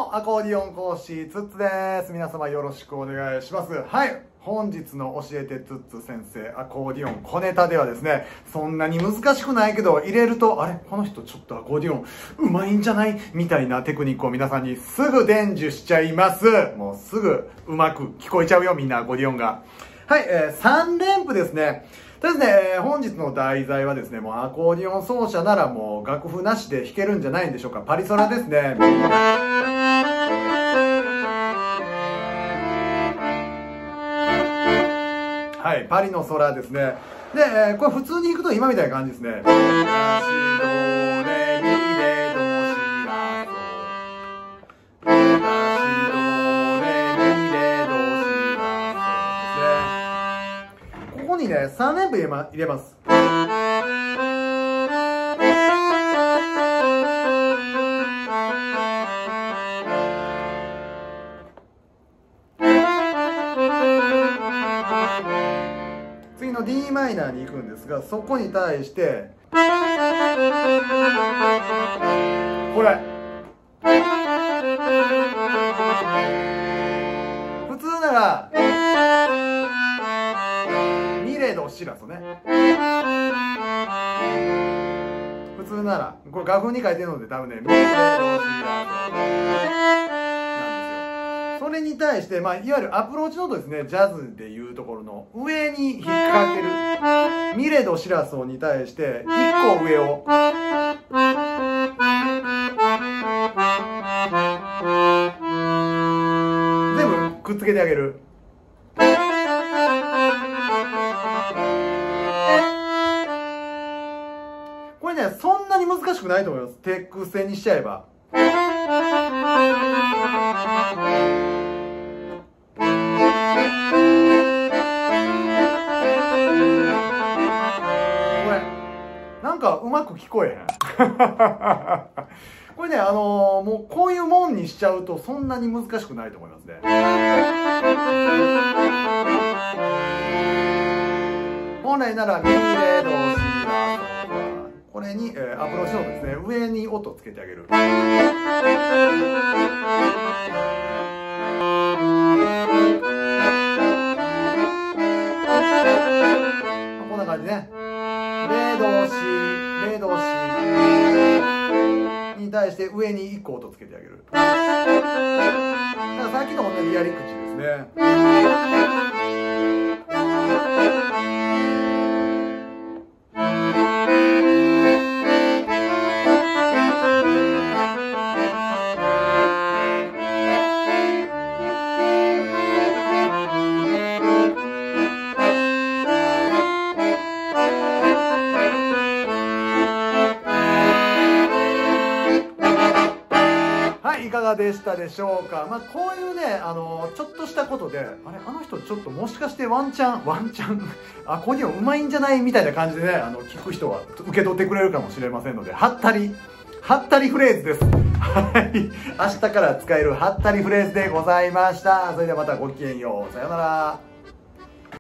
もアコーディオン講師ツッツです。皆様よろしくお願いします。はい、本日の教えてツッツ先生アコーディオン小ネタではですね、そんなに難しくないけど入れるとあれこの人ちょっとアコーディオンうまいんじゃないみたいなテクニックを皆さんにすぐ伝授しちゃいます。もうすぐうまく聞こえちゃうよ、みんなアコーディオンが。はい、3連符ですね。とですね、本日の題材はですね、もうアコーディオン奏者ならもう楽譜なしで弾けるんじゃないんでしょうか。パリソラですね。はい、パリの空ですね。で、これ普通に弾くと今みたいな感じですね。ラシドレミレドシラソ。ラシドレミレドシラソですね。ここにね、3連符入れます。次の d マイナーに行くんですが、そこに対してこれ普通ならミレドシラソね。普通ならこれ楽譜に書いてるので多分ね、ミレドシラソそれに対して、いわゆるアプローチノートですね、ジャズでいうところの上に引っ掛けるミレドシラソに対して1個上を全部くっつけてあげる。これね、そんなに難しくないと思います。テックスにしちゃえば。なんかうまく聞こえへんこれね、もうこういうもんにしちゃうとそんなに難しくないと思いますね。本来ならミレドシラソ、これに、アプローチノートですね、上に音をつけてあげる。こんな感じね。レドシに対して上に1個音つけてあげる。だからさっきの同じやり口ですね。いかがでしたでしょうか。こういうね、ちょっとしたことで、あの人ちょっともしかしてワンチャン、アコーディオンうまいんじゃないみたいな感じでね、聞く人は受け取ってくれるかもしれませんので、はったりフレーズです。はい。明日から使えるはったりフレーズでございました。それではまたごきげんよう。さようなら。